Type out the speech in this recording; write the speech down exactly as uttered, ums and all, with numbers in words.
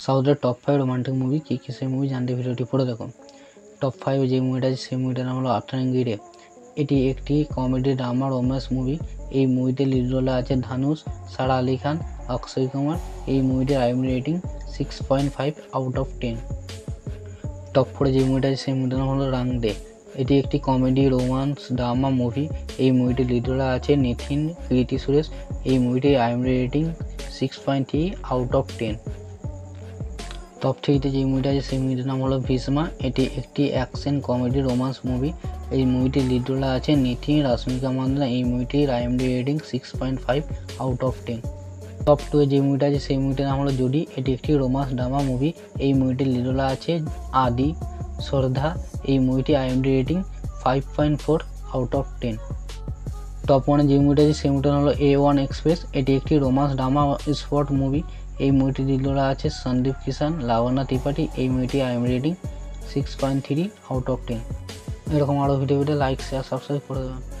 সাউথের top five romantic movie কী কী সেই মুভি জানতে ভিডিওটি পড়ে দেখুন। টপ ফাইভ যে মুভিটা আছে সেই মুভিটার নাম হলো আট্রাঙ্গিরে। এটি একটি কমেডি ড্রামা রোম্যান্স মুভি। এই মুভিতে লিড রোলে আছে ধানুষ, সারা আলি খান, অক্ষয় কুমার। এই মুভিটির IMD rating six point five out of ten. Top ফোরে যে মুভিটা আছে সেই মুভিটার নাম হলো রাংডে। এটি একটি কমেডি রোমান্স ড্রামা মুভি। এই মুভিটির লিড রোলে আছে নিতিন, কীর্তি সুরেশ। এই মুভিটির IMD rating six point three out of ten. Top থ্রিতে যে মুভিটা আছে সেই মুভিটার নাম হলো ভীষ্মা। এটি একটি অ্যাকশন কমেডি রোমান্স মুভি। এই মুভিটির লিড রোলে আছে নিতিন, রাশ্মিকা মান্দনা। এই মুভিটির IMD rating six point five out of ten. Top two এ যে মুভিটা আছে সেই মুভিটার নাম হলো জডি। এটি একটি রোমান্স ড্রামা মুভি। এই মুভিটির লিড রোলে আছে আদি, শ্রদ্ধা। এই মুভিটি IMD rating five point four out of ten. Top ওয়ানে যে মুভিটা আছে সেই মুভিটার নাম হলো এ ওয়ান এক্সপ্রেস। এটি একটি রোমান্স ড্রামা স্পোর্ট মুভি। এই মুভিটি লিড রোলে আছে সন্দীপ কিষান, লাবণ্য ত্রিপাঠী। এই মুভিটি IMD rating six point three out of ten. এরকম আরও video video like share subscribe করে দেবেন।